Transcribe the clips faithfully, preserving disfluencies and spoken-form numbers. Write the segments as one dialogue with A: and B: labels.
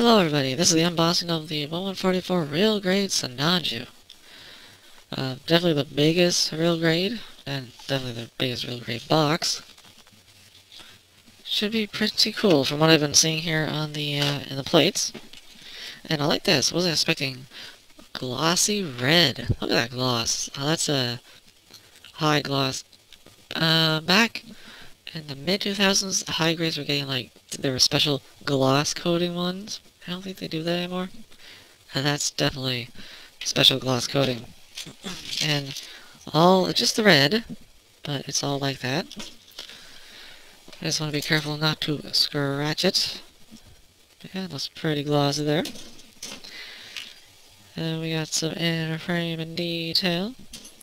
A: Hello everybody, this is the unboxing of the one forty-four real grade Sinanju. Uh, definitely the biggest real grade, and definitely the biggest real grade box. Should be pretty cool from what I've been seeing here on the uh, in the plates. And I like this, wasn't expecting glossy red. Look at that gloss. Oh, that's a high gloss. Uh, back in the mid two thousands, high grades were getting like, there were special gloss coating ones. I don't think they do that anymore. And that's definitely special gloss coating. And all, just the red, but it's all like that. I just want to be careful not to scratch it. Yeah, it looks pretty glossy there. And we got some inner frame and detail.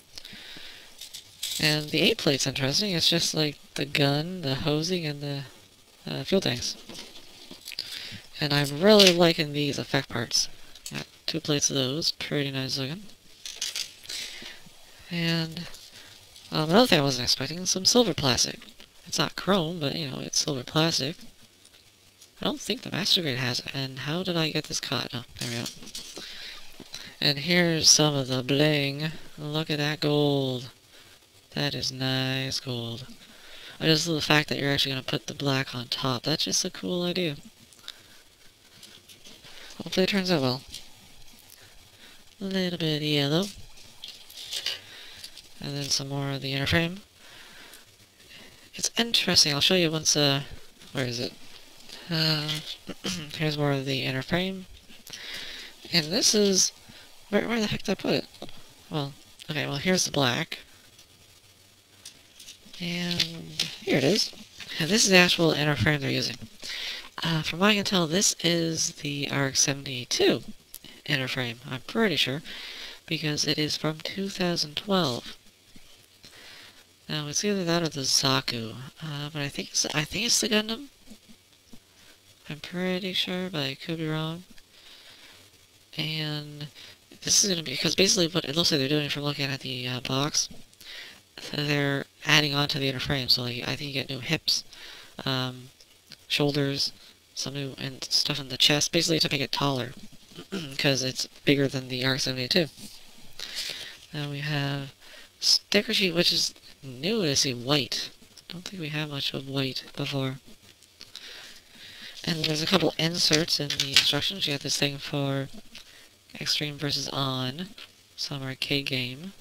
A: And the eight plate's interesting. It's just like the gun, the hosing, and the uh, fuel tanks. And I'm really liking these effect parts. Got two plates of those. Pretty nice looking. And um, another thing I wasn't expecting, some silver plastic. It's not chrome, but you know, it's silver plastic. I don't think the Master Grade has it. And how did I get this caught? Oh, there we go. And here's some of the bling. Look at that gold. That is nice gold. I just love the fact that you're actually going to put the black on top. That's just a cool idea. Hopefully it turns out well. A little bit of yellow. And then some more of the inner frame. It's interesting. I'll show you once, uh, where is it? Uh, here's more of the inner frame. And this is, where, where the heck did I put it? Well, okay, well here's the black. And here it is. And this is the actual inner frame they're using. Uh, from what I can tell, this is the R X seventy-two inner frame. I'm pretty sure, because it is from two thousand twelve. Now it's either that or the Zaku, uh, but I think it's I think it's the Gundam. I'm pretty sure, but I could be wrong. And this is gonna be because basically what it looks like they're doing from looking at the uh, box. They're adding on to the inner frame, so like I think you get new hips, um, shoulders, some new and stuff in the chest, basically to make it taller, because it's bigger than the R X seventy-two. Now we have sticker sheet, which is new to see white. I don't think we have much of white before. And there's a couple inserts in the instructions. You have this thing for Extreme versus On, some arcade game.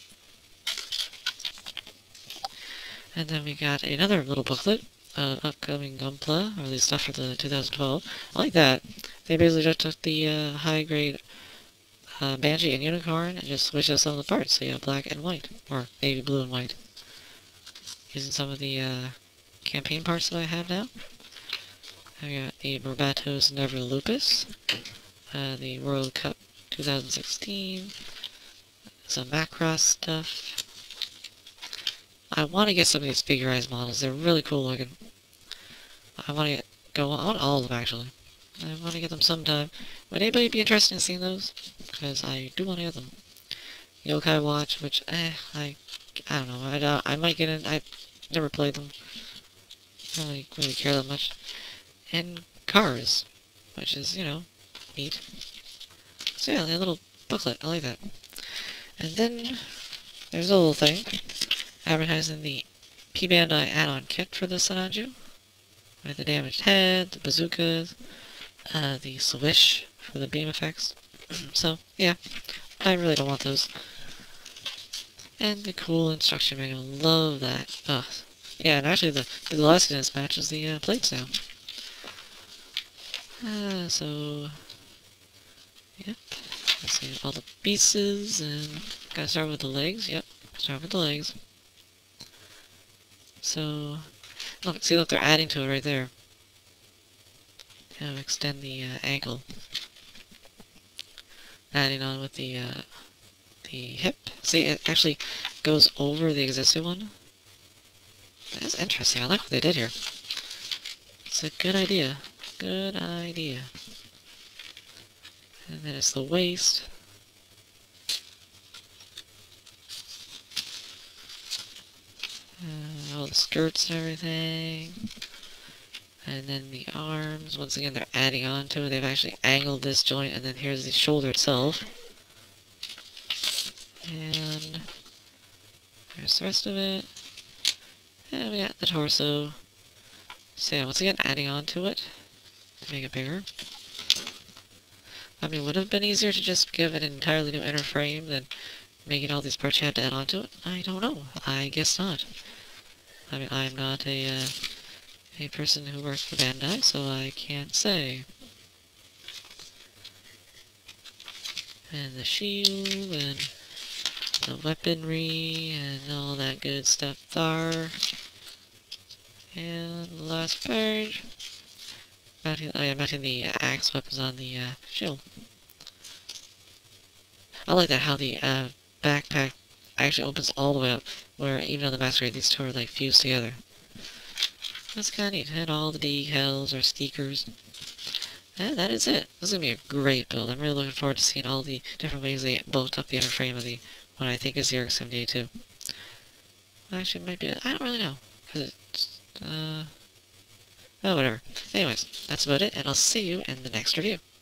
A: And then we got another little booklet, uh, upcoming Gunpla, or at least stuff for the two thousand twelve. I like that. They basically just took the uh, high grade uh, Banshee and Unicorn and just switched out some of the parts, so you have black and white, or maybe blue and white. Using some of the uh, campaign parts that I have now. I got the Barbatos Never Lupus, uh, the World Cup two thousand sixteen, some Macross stuff. I want to get some of these figurized models. They're really cool looking. I want to get, go on all of them, actually. I want to get them sometime. Would anybody be interested in seeing those? Because I do want to get them. Yokai Watch, which, eh, I, I don't know. I, uh, I might get in. I've never played them. I don't really, really care that much. And Cars, which is, you know, neat. So yeah, a little booklet. I like that. And then, there's a little thing advertising the P-Bandai add-on kit for the Sinanju, with the damaged head, the bazookas, uh, the swish for the beam effects. So, yeah, I really don't want those. And the cool instruction manual, love that. Ugh. Yeah, and actually the, the glossiness matches the uh, plates now. Uh, so, yep, let's see all the pieces, and gotta start with the legs, yep, start with the legs. So, look, see, look, they're adding to it right there. Kind of extend the uh, ankle. Adding on with the uh, the hip. See, it actually goes over the existing one. That's interesting. I like what they did here. It's a good idea. Good idea. And then it's the waist. Uh, all the skirts and everything. And then the arms, once again, they're adding on to it. They've actually angled this joint, and then here's the shoulder itself. And there's the rest of it. And we got the torso. So yeah, once again, adding on to it to make it bigger. I mean, would it have been easier to just give an entirely new inner frame than making all these parts you had to add onto it? I don't know. I guess not. I mean, I'm not a, uh, a person who works for Bandai, so I can't say. And the shield, and the weaponry, and all that good stuff there. And the last page. Mounting, oh yeah, mounting the axe weapons on the uh, shield. I like that, how the uh, backpack actually opens all the way up, where even on the masquerade, these two are like fused together. That's kind of neat. And all the decals or stickers. And that is it. This is going to be a great build. I'm really looking forward to seeing all the different ways they bulked up the inner frame of the, what I think is the R X seventy-eight too. Actually, it might be, I don't really know. Because it's, uh, oh, whatever. Anyways, that's about it, and I'll see you in the next review.